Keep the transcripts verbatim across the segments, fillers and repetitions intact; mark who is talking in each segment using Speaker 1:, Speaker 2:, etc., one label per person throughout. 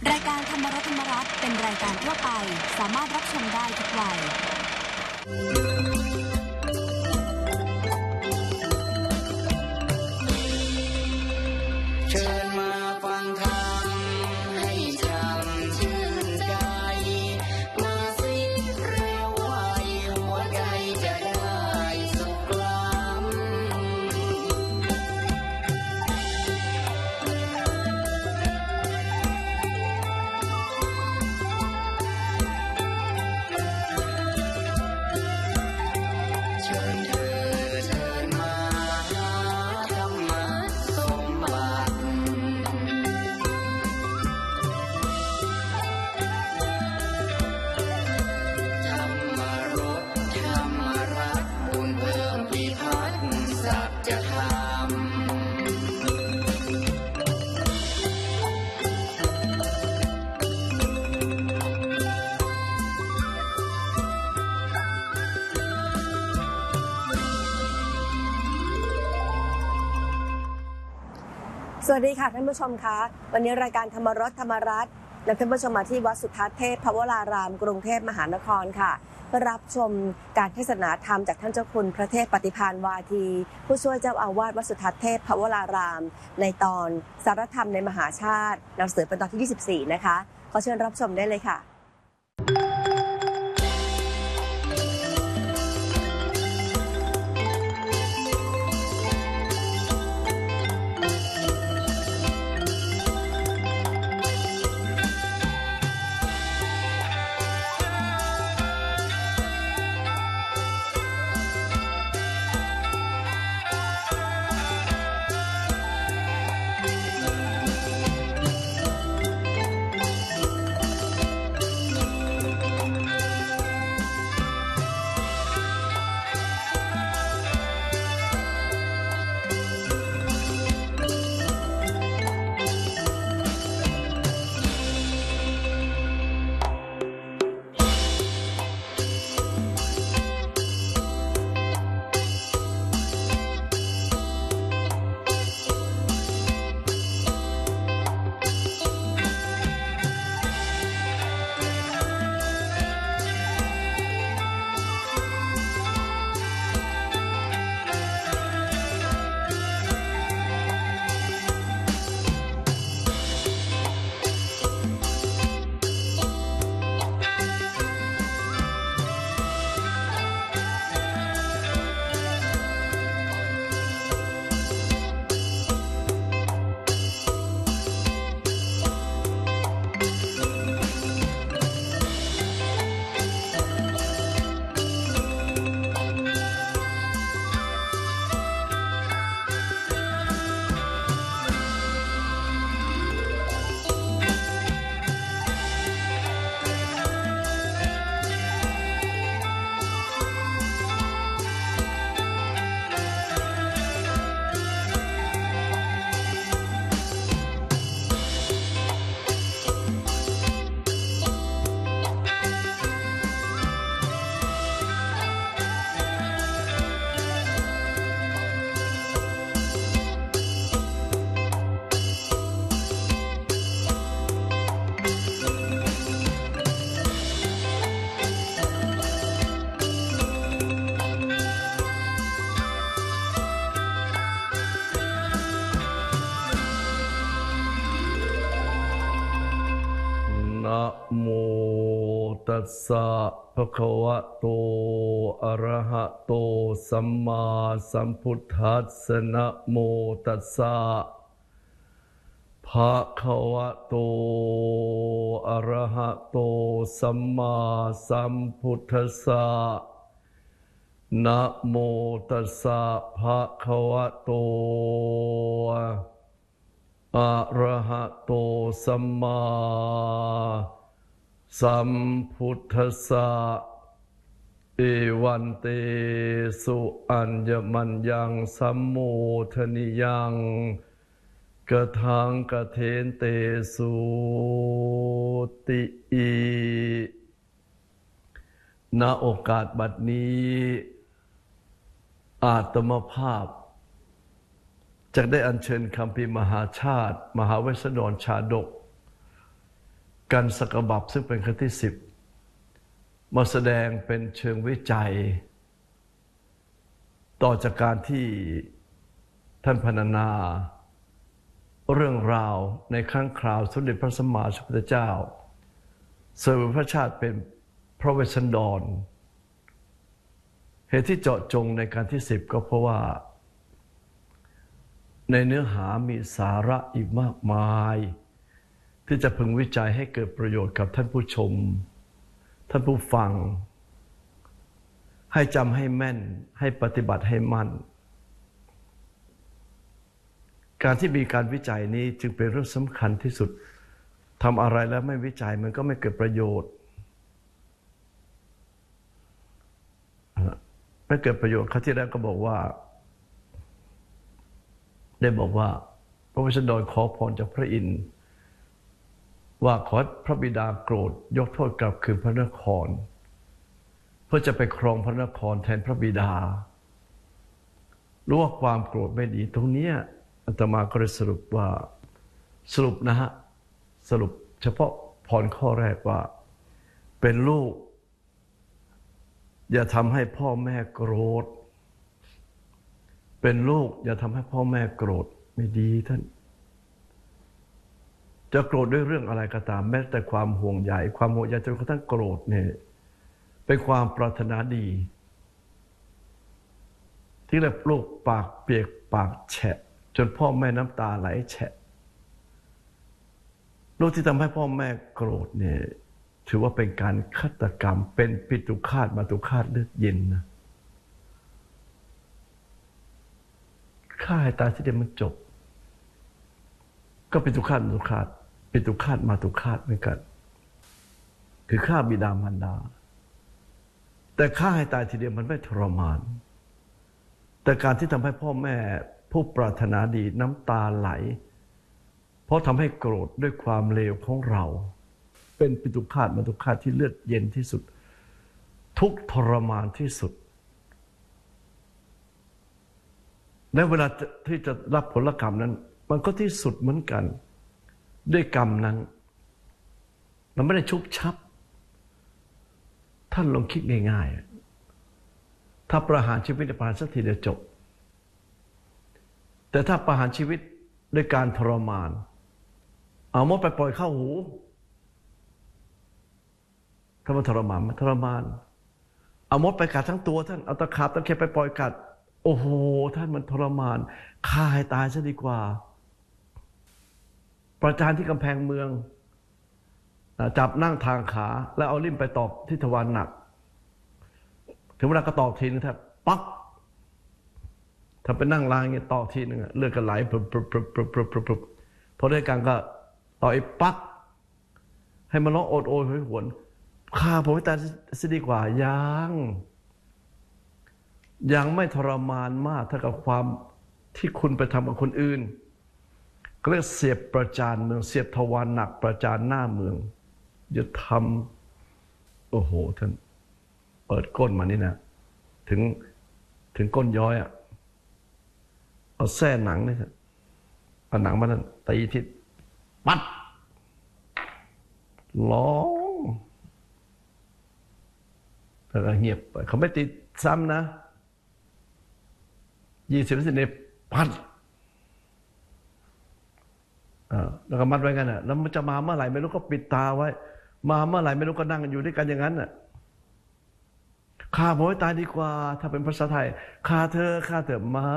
Speaker 1: รายการธรรมรัตน์ธรรมรัตน์เป็นรายการทั่วไปสามารถรับชมได้ทุกวัย
Speaker 2: เชิญมาฟังธรรมให้จำชื่นใจมาสิเร็วไวหัวใจจะได้สุขล้ำเชิญเธอเชิญมาหาธรรมะสมบัติธรรมรสธรรมรัตน์บุญเพิ่มพิพัฒน์สัจธรรม
Speaker 3: สวัสดีค่ะท่านผู้ชมคะวันนี้รายการธรรมรสธรรมรัตน์นำท่านผู้ชมมาที่วัดสุทัศน์เทพพวรารามกรุงเทพมหานครค่ะเพื่อรับชมการเทศนาธรรมจากท่านเจ้าคุณพระเทพปฏิภาณวาทีผู้ช่วยเจ้าอาวาสวัดสุทัศน์เทพพวรารามในตอนสารธรรมในมหาชาติหนังสือเป็นตอนที่ยี่สิบสี่นะคะขอเชิญรับชมได้เลยค่ะ
Speaker 4: นะโมตัสสะภะคะวะโตอะระหะโตสัมมาสัมพุทธัสสะนะโมตัสสะภะคะวะโตอะระหะโตสัมมาสัมพุทธัสสะนะโมตัสสะภะคะวะโตอะระหะโตสัมมาสัมพุทธัสสะเอวันเตสุอัญญมัญญังสัมโมทนิยังกทังกเทนเตสุติอิณโอกาสบัดนี้อาตมภาพจะได้อัญเชิญคัมภีร์มหาชาติมหาเวสสันดรชาดกกันสกบับซึ่งเป็นครั้งที่สิบมาแสดงเป็นเชิงวิจัยต่อจากการที่ท่านพรรณนาเรื่องราวในครั้งคราวสมเด็จพระสัมมาสัมพุทธเจ้าเสวยพระชาติเป็นพระเวสสันดรเหตุที่เจาะจงในการที่สิบก็เพราะว่าในเนื้อหามีสาระอีกมากมายที่จะพึงวิจัยให้เกิดประโยชน์กับท่านผู้ชมท่านผู้ฟังให้จำให้แม่นให้ปฏิบัติให้มั่นการที่มีการวิจัยนี้จึงเป็นเรื่องสำคัญที่สุดทำอะไรแล้วไม่วิจัยมันก็ไม่เกิดประโยชน์ไม่เกิดประโยชน์ครั้งที่แรกก็บอกว่าได้บอกว่าพระเวสสันดรขอพรจากพระอินทร์ว่าขอพระบิดาโกรธยกโทษกลับคืนพระนครเพื่อจะไปครองพระนครแทนพระบิดารู้ว่าความโกรธไม่ดีตรงนี้อาตมาก็เลยสรุปว่าสรุปนะฮะสรุปเฉพาะพรข้อแรกว่าเป็นลูกอย่าทำให้พ่อแม่โกรธเป็นลูกอย่าทำให้พ่อแม่โกรธไม่ดีท่านจะโกรธด้วยเรื่องอะไรก็ตามแม้แต่ความห่วงใยความห่วงใยจนกระทั่งโกรธเนี่ยเป็นความปรารถนาดีที่เรียกลูกปากเปียกปากแฉะจนพ่อแม่น้ำตาไหลแฉะลูกที่ทำให้พ่อแม่โกรธเนี่ยถือว่าเป็นการฆาตกรรมเป็นปิตุฆาตมาตุฆาตเลือดเย็นนะฆ่าให้ตายที่เดียวมันจบก็ปิตุฆาตมาตุฆาตปิตุฆาตมาตุฆาตเหมือนกันคือฆ่าบิดามารดาแต่ฆ่าให้ตายทีเดียวมันไม่ทรมานแต่การที่ทำให้พ่อแม่ผู้ปรารถนาดีน้ำตาไหลเพราะทำให้โกรธด้วยความเลวของเราเป็นปิตุฆาตมาตุฆาตที่เลือดเย็นที่สุดทุกทรมานที่สุดและเวลาที่จะรับผลกรรมนั้นมันก็ที่สุดเหมือนกันด้วยกรรมนั้นมันไม่ได้ชุบชับท่านลองคิดง่ายๆถ้าประหารชีวิตประหารสักทีเดียวจบแต่ถ้าประหารชีวิตด้วยการทรมานเอามดไปปล่อยเข้าหูถ้ามันทรมานมันทรมานเอามดไปกัดทั้งตัวท่านเอาตะขาบตะเข็บไปปล่อยกัดโอ้โหท่านมันทรมานฆ่าให้ตายซะดีกว่าประจานที่กำแพงเมืองจับนั่งทางขาแล้วเอาลิ่มไปตอกที่ทวารหนักถึงเวลาก็ตอกทีนึงแทบปักถ้าไปนั่งล้างเงี้ยตอกทีนึงเลือดก็ไหลปรุบปรุบปรุบปรุบปรุบปรุบปรุบพอได้การก็ต่อยปักให้มันร้องโอดโอยหวยหวนฆ่าผมให้ตายซะดีกว่ายังยังไม่ทรมานมากเท่ากับความที่คุณไปทำกับคนอื่นก็เรียกเสียบประจานเมืองเสียบทวารหนักประจานหน้าเมืองอย่าทำโอ้โหท่านเปิดก้นมานี่นะถึงถึงก้นย้อยอ่ะเอาแส้หนังนี่เอาหนังมานั่นตีทิศปัดร้องแล้วก็เงียบไปเขาไม่ตีซ้ำนะยี่สิบนาทีปัดแล้วก็มัดไว้กันอ่ะแล้วมันจะมาเมื่อไหร่ไม่รู้ก็ปิดตาไว้มาเมื่อไหร่ไม่รู้ก็นั่งอยู่ด้วยกันอย่างนั้นอ่ะฆ่าผมให้ตายดีกว่าถ้าเป็นภาษาไทยฆ่าเธอฆ่าเธอไม่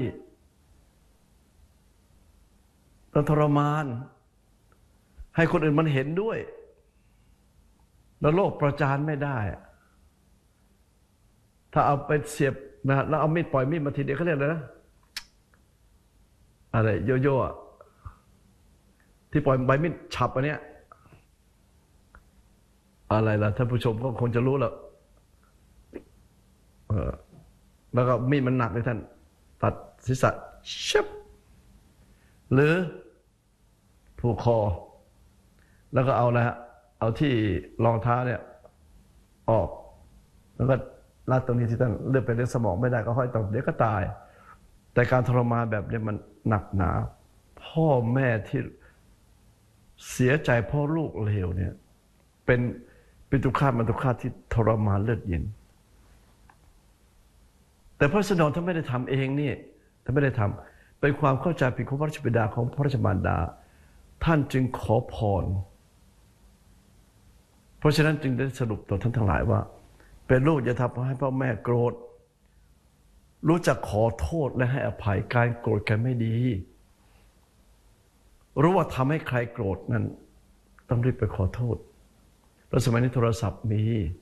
Speaker 4: ต้องทรมานให้คนอื่นมันเห็นด้วยแล้วโลกประจานไม่ได้ถ้าเอาไปเสียบนะแล้วเอามีดปล่อยมีดมาทีเดียวเขาเรียกอะไรนะอะไรโยโย่ที่ปล่อยใบมีดฉับอันเนี้ยอะไรล่ะท่านผู้ชมก็คงจะรู้แล้วเออแล้วก็มีดมันหนักเลยท่านตัดศีรษะชับหรือผูกคอแล้วก็เอานะฮะเอาที่รองเท้าเนี่ยออกแล้วก็รัดตรงนี้ที่ท่านเลือดไปเลี้ยงสมองไม่ได้ก็ห้อยต่อเดี๋ยวก็ตายแต่การทรมานแบบนี้มันหนักหนาพ่อแม่ที่เสียใจเพราะลูกเลวเนี่ยเป็นเป็นทุกขามันทุกขาที่ทรมานเลือดเย็นแต่พระสนองท่านไม่ได้ทำเองนี่ท่านไม่ได้ทำเป็นความเข้าใจผิดของพระราชบิดาของพระราชมารดาท่านจึงขอพรเพราะฉะนั้นจึงได้สรุปต่อท่านทั้งหลายว่าเป็นลูกอย่าทำให้พ่อแม่โกรธรู้จักขอโทษและให้อภัยการโกรธกันไม่ดีรู้ว่าทำให้ใครโกรธนั้นต้องรีบไปขอโทษแล้วสมัยนี้โทรศัพท์มี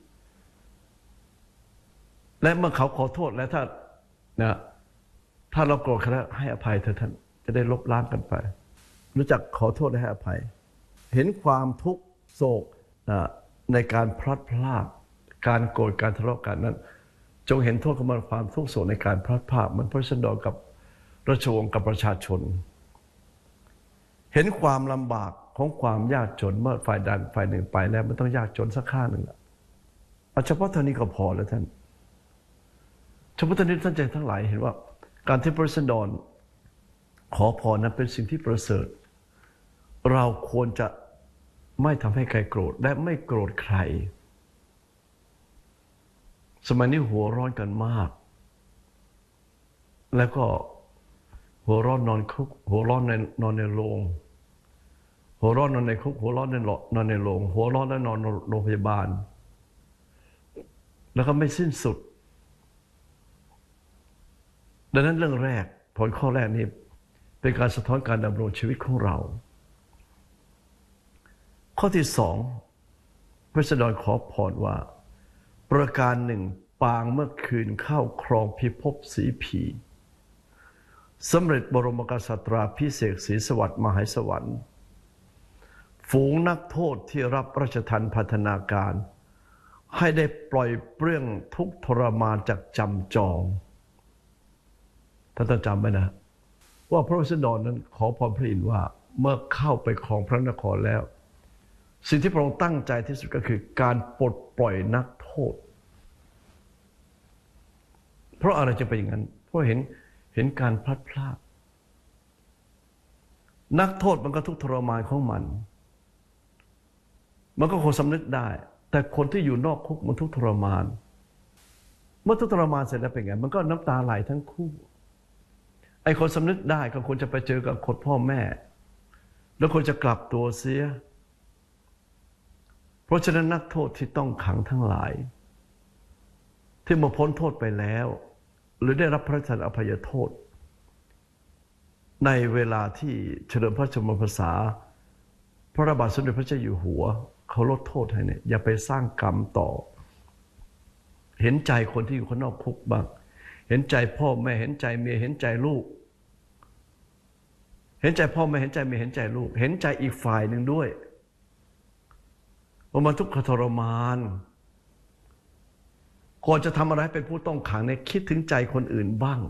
Speaker 4: และเมื่อเขาขอโทษแล้วถ้านะถ้าเราโกรธเขาแล้วให้อภัยเถอะท่านจะได้ลบล้างกันไปรู้จักขอโทษและให้อภัยเห็นความทุกข์โศกนะในการพลัดพรากการโกรธการทะเลาะกันนั้นจงเห็นโทษของมันความทุกข์โศกในการพลัดพรากมันพระสันดรกับราชวงศ์กับประชาชนเห็นความลำบากของความยากจนเมื่อฝ่ายใดฝ่ายหนึ่งไปแล้วมันต้องยากจนสักข้างหนึ่งละเอาเฉพาะเท่านี้ก็พอแล้วท่านเฉพาะเท่านี้ท่านใจทั้งหลายเห็นว่าการที่พระสันดรขอพรนั้นเป็นสิ่งที่ประเสริฐเราควรจะไม่ทำให้ใครโกรธและไม่โกรธใครสมัยนี้หัวร้อนกันมากแล้วก็หัวร้อนนอนคุกหัวร้อนในนอนในโรงหัวร้อนนอนในคุกหัวร้อนในนอนในโรงหัวร้อนแล้วนอนโรงพยาบาลแล้วก็ไม่สิ้นสุดดังนั้นเรื่องแรกผลข้อแรกนี้เป็นการสะท้อนการดำรงชีวิตของเราข้อที่สองพระสันดรขอพรว่าประการหนึ่งปางเมื่อคืนเข้าครองพิภพสีผีสำเร็จบรมกษัตราพิเศษศรีสวัสดิ์มหาสวรรค์ฝูงนักโทษที่รับราชทัณฑ์พัฒนาการให้ได้ปล่อยเปลื้องทุกทรมานจากจำจองท่านต้องจำไว้นะว่าพระสันดรนั้นขอพรพระอินทร์ว่าเมื่อเข้าไปครองพระนครแล้วสิ่งที่พระองค์ตั้งใจที่สุดก็คือการปลดปล่อยนักโทษเพราะอะไรจะเป็นอย่างนั้นเพราะเห็นเห็นการพลัดพรากนักโทษมันก็ทุกข์ทรมานของมันมันก็คงสำนึกได้แต่คนที่อยู่นอกคุกมันทุกข์ทรมานเมื่อทุกข์ทรมานเสร็จแล้วเป็นไงมันก็น้ำตาไหลทั้งคู่ไอ้คนสำนึกได้ก็ควรจะไปเจอกับคนพ่อแม่แล้วควรจะกลับตัวเสียเพราะฉะนั้นนักโทษที่ต้องขังทั้งหลายที่มาพ้นโทษไปแล้วหรือได้รับพระราชทานอภัยโทษในเวลาที่เฉลิมพระชนมพรรษาพระบาทสมเด็จพระเจ้าอยู่หัวเขาลดโทษให้เนี่ยอย่าไปสร้างกรรมต่อเห็นใจคนที่อยู่ข้างนอกคุกบ้างเห็นใจพ่อแม่เห็นใจเมียเห็นใจลูกเห็นใจพ่อแม่เห็นใจเมียเห็นใจลูกเห็นใจอีกฝ่ายหนึ่งด้วยว่ามันทุกข์ทรมานก่อนจะทำอะไรเป็นผู้ต้องขังเนี่ยคิดถึงใจคนอื่นบ้าง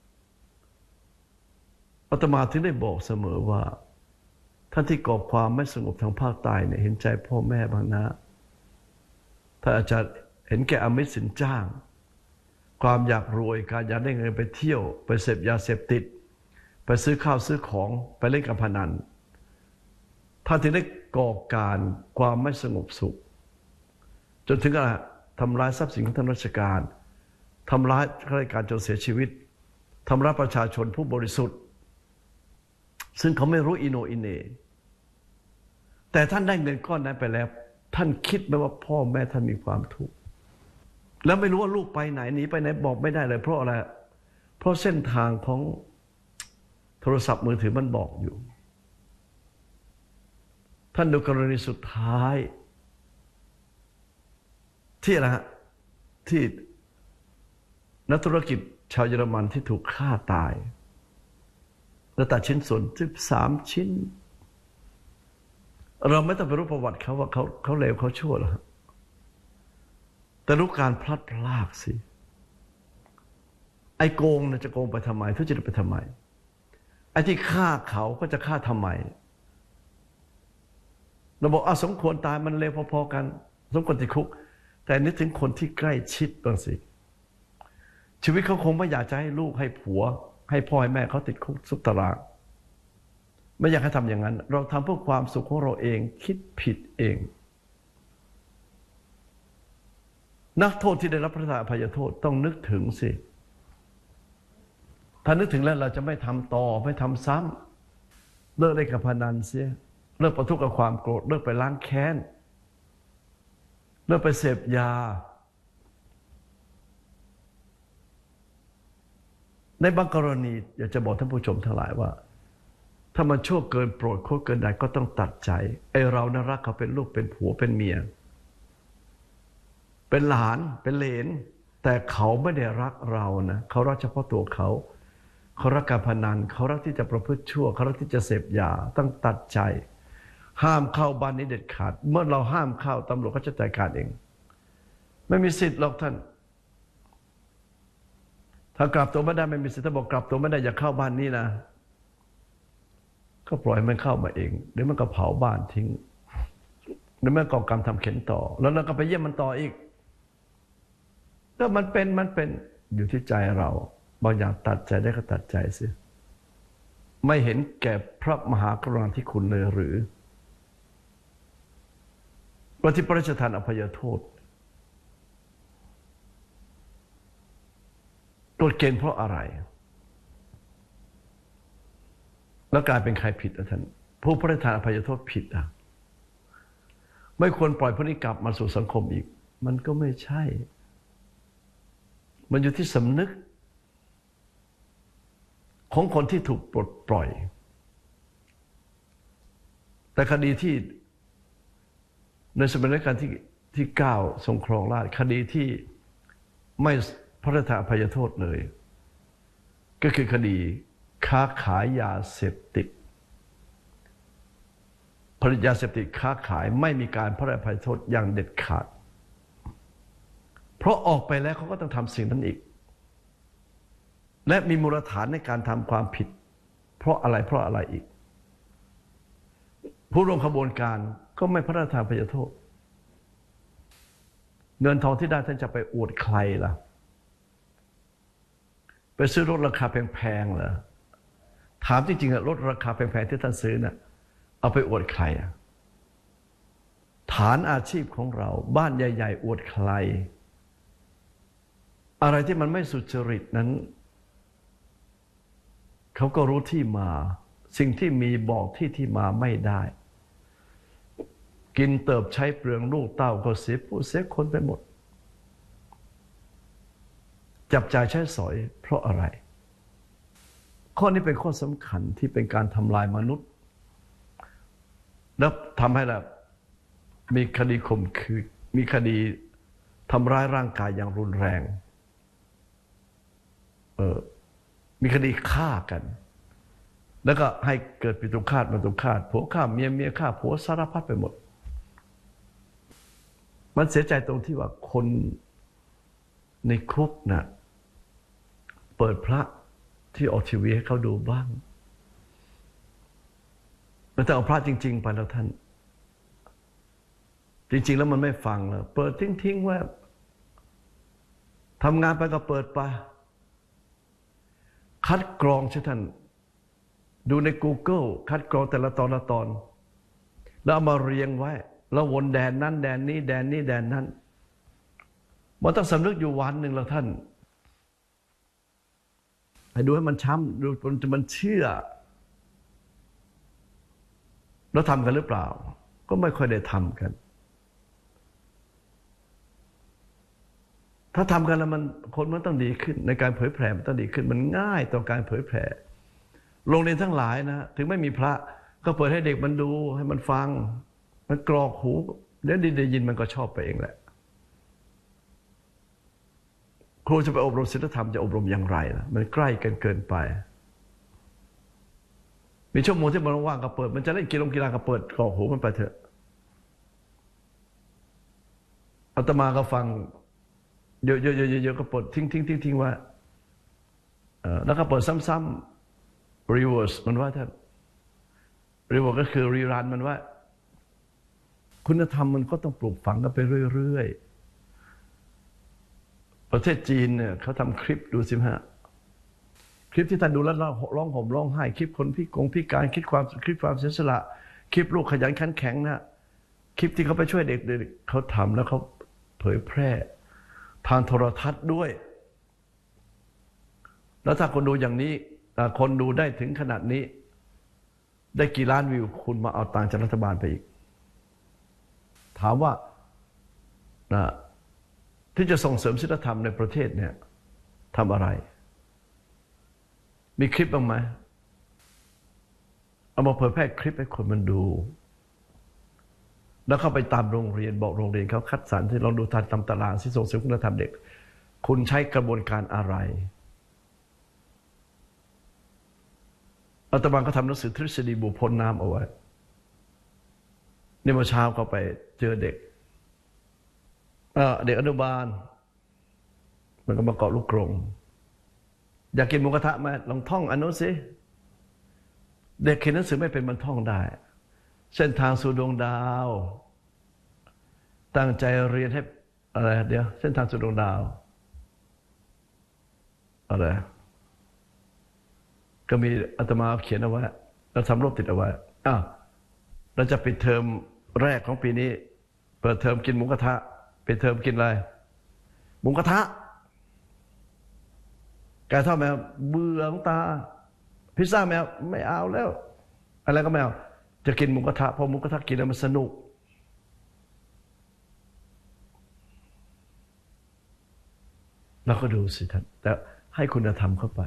Speaker 4: อาตมาถึงได้บอกเสมอว่าท่านที่ก่อความไม่สงบทางภาคใต้เนี่ยเห็นใจพ่อแม่บ้างนะถ้าอาจารย์เห็นแก่อมิตรสินจ้างความอยากรวยการอยากได้เงินไปเที่ยวไปเสพยาเสพติดไปซื้อข้าวซื้อของไปเล่นการพนันท่านถึงได้ก่อการความไม่สงบสุขจนถึงอะไรทำร้ายทรัพย์สินของทางราชการทำร้ายข้าราชการจนเสียชีวิตทำร้ายประชาชนผู้บริสุทธิ์ซึ่งเขาไม่รู้อิโนอิเนแต่ท่านได้เงินก้อนนั้นไปแล้วท่านคิดไหมว่าพ่อแม่ท่านมีความทุกข์แล้วไม่รู้ว่าลูกไปไหนหนีไปไหนบอกไม่ได้เลยเพราะอะไรเพราะเส้นทางของโทรศัพท์มือถือมันบอกอยู่ท่านดูกรณีสุดท้ายที่อะไรฮะที่นักธุรกิจชาวเยอรมันที่ถูกฆ่าตายแล้วตัดชิ้นส่วนสิบสามชิ้นเราไม่ต้องไปรู้ประวัติเขาว่าเขาเขาเลวเขาชั่วหรอกแต่รู้การพลัดพรากสิไอ้โกงนะจะโกงไปทำไมทุจริตไปทำไมไอ้ที่ฆ่าเขาก็จะฆ่าทำไมเราบอกอ่ะสมควรตายมันเลวพอๆกันสมควรติดคุกแต่นึกถึงคนที่ใกล้ชิดบ้างสิชีวิตเขาคงไม่อยากจะให้ลูกให้ผัวให้พ่อให้แม่เขาติดคุกซุกตารางไม่อยากให้ทำอย่างนั้นเราทำเพื่อความสุขของเราเองคิดผิดเองนักโทษที่ได้รับพระราชทานอภัยโทษต้องนึกถึงสิถ้านึกถึงแล้วเราจะไม่ทำต่อไม่ทำซ้ำเลิกเล่นการพนันเสียเลิกประทุกข์กับความโกรธเลิกไปล้างแค้นเลิกไปเสพยาในบางกรณีอยากจะบอกท่านผู้ชมทั้งหลายว่าถ้ามันชั่วเกินโปรดโคตรเกินใดก็ต้องตัดใจไอ้เรานะรักเขาเป็นลูกเป็นผัวเป็นเมียเป็นหลานเป็นเหลนแต่เขาไม่ได้รักเรานะเขารักเฉพาะตัวเขาเขารักการพนันเขารักที่จะประพฤติชั่วเขารักที่จะเสพยาต้องตัดใจห้ามเข้าบ้านนี้เด็ดขาดเมื่อเราห้ามเข้าตำรวจก็จะจัดการเองไม่มีสิทธิ์หรอกท่านถ้ากลับตัวไม่ได้ไม่มีสิทธิ์ถ้าบอกกลับตัวไม่ได้อย่าเข้าบ้านนี้นะก็ปล่อยมันเข้ามาเองเดี๋ยวมันก็เผาบ้านทิ้งเดี๋ยวมันก่อกรรมทำเข็นต่อแล้วเราก็ไปเยี่ยมมันต่ออีกถ้ามันเป็นมันเป็นอยู่ที่ใจเราบางอย่างตัดใจได้ก็ตัดใจสิไม่เห็นแก่พระมหากรุณาธิคุณเลยหรือว่าที่พระราชทานอภัยโทษกฎเกณฑ์เพราะอะไรแล้วกลายเป็นใครผิดอ่ะท่านผู้พระราชทานอภัยโทษผิดอ่ะไม่ควรปล่อยพวกนี้กลับมาสู่สังคมอีกมันก็ไม่ใช่มันอยู่ที่สำนึกของคนที่ถูกปลดปล่อยแต่คดีที่ในสมัยรัชกาลที่ที่เก้าทรงครองราชย์คดีที่ไม่พระราชทานอภัยโทษเลยก็คือคดีค้าขายยาเสพติดผลิตยาเสพติดค้าขายไม่มีการพระราชทานอภัยโทษอย่างเด็ดขาดเพราะออกไปแล้วเขาก็ต้องทำสิ่งนั้นอีกและมีมูลฐานในการทำความผิดเพราะอะไรเพราะอะไรอีกผู้ร่วมขบวนการก็ไม่พระราชทานอภัยโทษเงินทองที่ได้ท่านจะไปอวดใครล่ะไปซื้อรถราคาแพงๆเหรอถามจริงๆอะรถราคาแพงๆที่ท่านซื้อน่ะเอาไปอวดใครอะฐานอาชีพของเราบ้านใหญ่ๆอวดใครอะไรที่มันไม่สุจริตนั้นเขาก็รู้ที่มาสิ่งที่มีบอกที่ที่มาไม่ได้กินเติบใช้เปลืองลูกเต้าก็เสียผู้เสียคนไปหมดจับจ่ายใช้สอยเพราะอะไรข้อนี้เป็นข้อสำคัญที่เป็นการทำลายมนุษย์แล้วทำให้เรามีคดีข่มขืนมีคดีทำร้ายร่างกายอย่างรุนแรงเออมีคดีฆ่ากันแล้วก็ให้เกิดปิตุฆาตมาตุฆาตผัวฆ่าเมียเมียฆ่าผัวสารพัดไปหมดมันเสียใจตรงที่ว่าคนในคุกน่ะเปิดพระที่ออกทีวีให้เขาดูบ้างมันจะเอาพระจริงๆไปแล้วท่านจริงๆแล้วมันไม่ฟังเลยเปิดทิ้งๆว่าทำงานไปก็เปิดไปคัดกรองใช่ท่านดูใน Google คัดกรองแต่ละตอนละตอนแล้วเอามาเรียงไว้แล้ววนแดนนั้นแดนนี้แดนนี้แดนนั้นมันต้องสำนึกอยู่วันหนึ่งแล้วท่านให้ดูให้มันช้ำดูจนมันเชื่อแล้วทำกันหรือเปล่าก็ไม่ค่อยได้ทำกันถ้าทำกันแล้วมันคนมันต้องดีขึ้นในการเผยแผ่มันต้องดีขึ้นมันง่ายต่อการเผยแผ่โรงเรียนทั้งหลายนะถึงไม่มีพระก็เปิดให้เด็กมันดูให้มันฟังมันกรอกหูเดี๋ยวได้ยินมันก็ชอบไปเองแหละครูจะไปอบรมศีลธรรมจะอบรมอย่างไรล่ะมันใกล้กันเกินไปมีชั่วโมงที่มันว่างก็เปิดมันจะเล่นกีฬากีฬาก็เปิดกรอกหูมันไปเถอะอาตมาก็ฟังเยอะๆๆๆก็เปิดทิ้งทิ้งทิ้งทิ้งว่าแล้วก็เปิดซ้ำๆ reverse มันว่าท่าน reverse ก็คือรีรันมันว่าคุณธรรมมันก็ต้องปลูกฝังกันไปเรื่อยๆประเทศจีนเนี่ยเขาทำคลิปดูสิฮะคลิปที่ท่านดูแล้วร้องห่มร้องไห้คลิปคนพิกงพิการคลิปความคลิปความเสียสละคลิปลูกขยันขันแข็งนะคลิปที่เขาไปช่วยเด็กๆเขาทำแล้วเขาเผยแพร่ทางโทรทัศน์ด้วยแล้วถ้าคนดูอย่างนี้คนดูได้ถึงขนาดนี้ได้กี่ล้านวิวคุณมาเอาตังค์จากรัฐบาลไปอีกถามว่านะที่จะส่งเสริมศีลธรรมในประเทศเนี่ยทำอะไรมีคลิปบ้างไหมเอามาเผยแพร่คลิปให้คนมันดูแล้วเข้าไปตามโรงเรียนบอกโรงเรียนเขาคัดสรรที่ลองดูทางตำตารางที่ส่งเสริมคุณธรรมเด็กคุณใช้กระบวนการอะไรอาตมาก็ทำหนังสือทฤษฎีบุพพลน้ำเอาไว้นี่เมื่อเช้าก็ไปเจอเด็กเอ่อเด็กอนุบาลมันก็มาเกาะลูกกรงอยากกินหมูกระทะไหมลองท่องอันนู้นสิเด็กเขียนหนังสือไม่เป็นมันท่องได้เส้นทางสู่ดวงดาวตั้งใจเรียนให้อะไรเดี๋ยวเส้นทางสู่ดวงดาวอะไรก็มีอาตมาเขียนเอาไว้แล้วทำรูปติดเอาไว้อ้าวเราจะปิดเทอมแรกของปีนี้เปิดเทอมกินหมูกระทะปิดเทอมกินอะไรหมูกระทะไก่ทอดแมวเบื่อของตาพิซซ่าแมวไม่เอาแล้วอะไรก็ไม่เอาจะกินหมูกระทะเพราะหมูกระทะกินแล้วมันสนุกเราก็ดูสิท่านแต่ให้คุณธรรมเข้าไป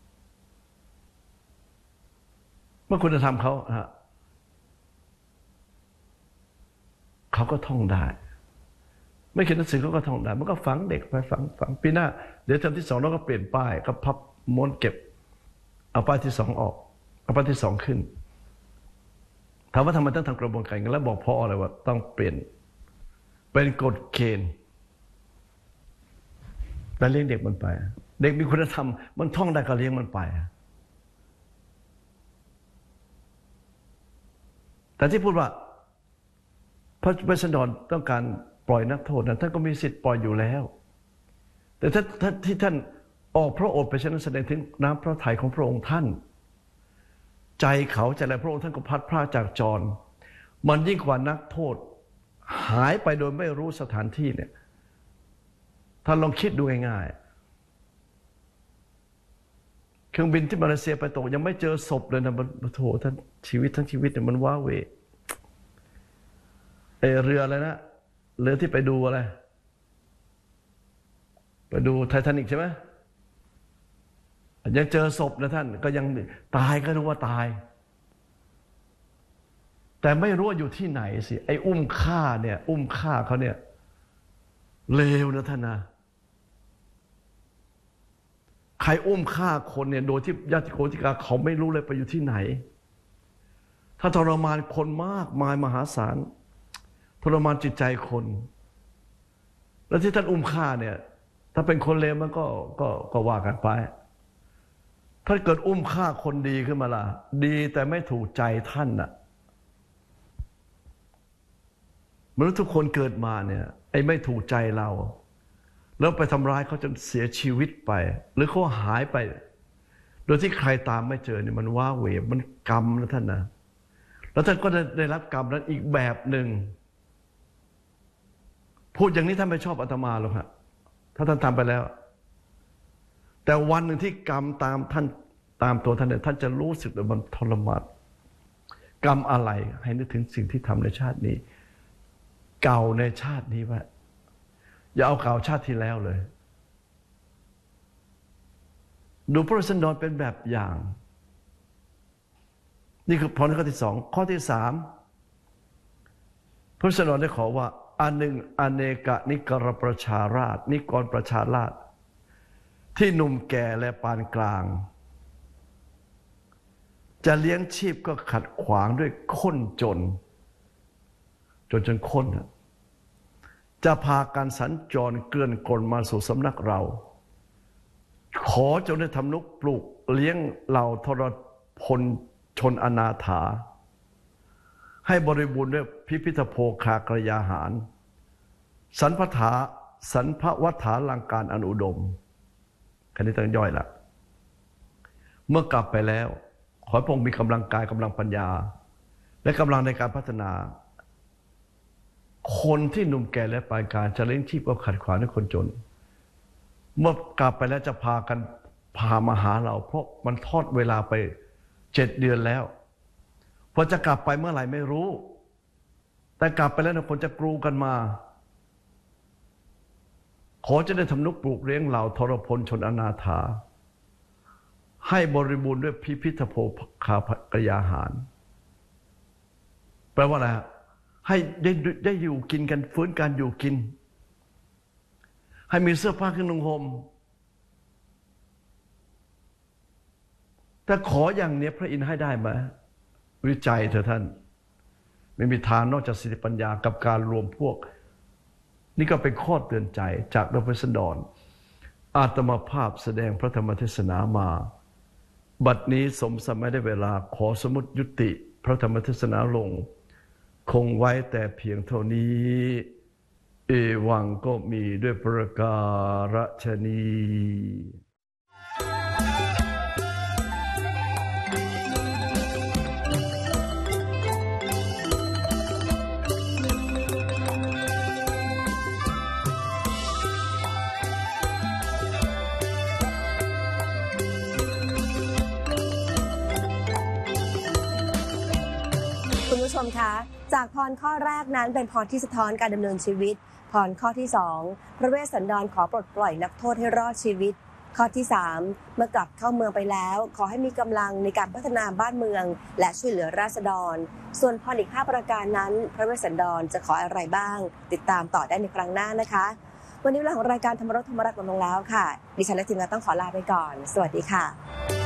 Speaker 4: เมื่อคุณธรรมเขาฮะเขาก็ท่องได้ไม่เขียนหนังสือเขาก็ท่องได้มันก็ฝังเด็กไปฝังฝังปีหน้าเดี๋ยวเทอมที่สองเราก็เปลี่ยนป้ายก็พับม้วนเก็บเอาป้ายที่สองออกเอาป้ายที่สองขึ้นถามว่าทำไมต้องทำกระบวนการกันแล้วบอกพ่ออะไรว่าต้องเปลี่ยนเป็นกฎเกณฑ์แล้วเลี้ยงเด็กมันไปเด็กมีคุณธรรมมันท่องได้ก็เลี้ยงมันไปแต่ที่พูดว่าพระราษฎรต้องการปล่อยนักโทษนั้นท่านก็มีสิทธิ์ปล่อยอยู่แล้วแต่ถ้าถ้าที่ท่านออกพระโอษฐ์ไปฉะนั้นแสดงถึงน้ำพระทัยของพระองค์ท่านใจเขาใจอะไรพระองค์ท่านก็พัดพรากจากจรมันยิ่งกว่านักโทษหายไปโดยไม่รู้สถานที่เนี่ยท่านลองคิดดูง่ายๆเครื่องบินที่มาเลเซียไปตกยังไม่เจอศพเลยนะมันโถท่านชีวิตทั้งชีวิตเนี่ยมันว้าเหวไอเรืออะไรนะเรือที่ไปดูอะไรไปดูไททานิกใช่ไหมยังเจอศพนะท่านก็ยังตายก็นึกว่าตายแต่ไม่รู้ว่าอยู่ที่ไหนสิไอ้อุ้มฆ่าเนี่ยอุ้มฆ่าเขาเนี่ยเลวนะท่านนะใครอุ้มฆ่าคนเนี่ยโดยที่ญาติโกติกาเขาไม่รู้เลยไปอยู่ที่ไหนถ้าทรมานคนมากมายมหาศาลทรมานจิตใจคนแล้วที่ท่านอุ้มฆ่าเนี่ยถ้าเป็นคนเลวมันก็ก็ก็ว่ากันไปถ้าเกิดอุ้มฆ่าคนดีขึ้นมาล่ะดีแต่ไม่ถูกใจท่านน่ะมนุษย์ทุกคนเกิดมาเนี่ยไอ้ไม่ถูกใจเราแล้วไปทำร้ายเขาจนเสียชีวิตไปหรือเขาหายไปโดยที่ใครตามไม่เจอเนี่ยมันว้าเหวมันกรรมนะท่านนะแล้วท่านก็ได้ได้รับกรรมนั้นอีกแบบหนึ่งพูดอย่างนี้ท่านไม่ชอบอาตมาหรอกฮะถ้าท่านทำไปแล้วแต่วันหนึ่งที่กรรมตามท่านตามตัวท่านเนี่ยท่านจะรู้สึกว่ามันทรมานกรรมอะไรให้นึกถึงสิ่งที่ทำในชาตินี้เก่าในชาตินี้ว่าอย่าเอาเก่าชาติที่แล้วเลยดูพระราษฎรเป็นแบบอย่างนี่คือพรข้อที่สองข้อที่สามพระราษฎรได้ขอว่าอันหนึ่งอเนกนิกรประชาราษฎร์นิกรประชาราษฎร์ที่หนุ่มแก่และปานกลางจะเลี้ยงชีพก็ขัดขวางด้วยข้นจนจนจนข้นจะพาการสัญจรเกลื่อนกลมาสู่สำนักเราขอจงได้ทำนุปลูกเลี้ยงเหล่าทรพลชนอนาถาให้บริบูรณ์ด้วยพิพิธโภคากรยาหารสรรพถาสรรพวัฏฐาลังการอันอุดมคันนี้ต้องย่อยละเมื่อกลับไปแล้วขอให้พระองค์มีกำลังกายกำลังปัญญาและกำลังในการพัฒนาคนที่หนุ่มแก่และปลายการจะเลี้ยงชีพเอาขัดขวางให้คนจนเมื่อกลับไปแล้วจะพากันพามาหาเราเพราะมันทอดเวลาไปเจ็ดเดือนแล้วพอจะกลับไปเมื่อไหร่ไม่รู้แต่กลับไปแล้วนะคนจะกรูกันมาขอจะได้ทำนุปลูกเลี้ยงเหล่าทรพลชนอนาถาให้บริบูรณ์ด้วยพิพิธโภคากยาหารแปลว่าอะไรให้ได้ได้อยู่กินกันฟื้นการอยู่กินให้มีเสื้อผ้าเครื่องนุ่งห่มแต่ขออย่างนี้พระอินทร์ให้ได้ไหมวิจัยเถอะท่านไม่มีทางนอกจากสติปัญญากับการรวมพวกนี่ก็เป็นข้อเตือนใจจากดร.สันดรอาตมาภาพแสดงพระธรรมเทศนามาบัดนี้สมสมัยได้เวลาขอสมุติยุติพระธรรมเทศนาลงคงไว้แต่เพียงเท่านี้เอวังก็มีด้วยประการฉะนี้
Speaker 3: คุณผู้ชมคะจากพรข้อแรกนั้นเป็นพรที่สะท้อนการดำเนินชีวิตพรข้อที่สองพระเวสสันดรขอปลดปล่อยนักโทษให้รอดชีวิตข้อที่สามเมื่อกลับเข้าเมืองไปแล้วขอให้มีกำลังในการพัฒนาบ้านเมืองและช่วยเหลือราษฎรส่วนพรอีกห้าประการนั้นพระเวสสันดรจะขออะไรบ้างติดตามต่อได้ในครั้งหน้านะคะวันนี้เวลาของรายการธรรมรสธรรมรัตน์หมดลงแล้วค่ะดิฉันและทีมงานต้องขอลาไปก่อนสวัสดีค่ะ